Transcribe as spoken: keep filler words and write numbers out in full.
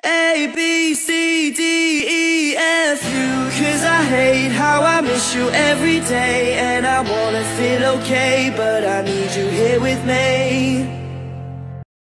A, B, C, D, E, F, U. Cause I hate how I miss you every day, and I wanna feel okay, but I need you here with me.